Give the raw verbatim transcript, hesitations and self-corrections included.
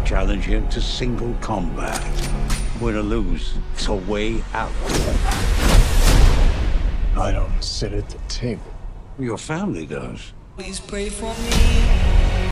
challenge you to single combat. Win or lose, it's a way out. I don't sit at the table. Your family does. Please pray for me.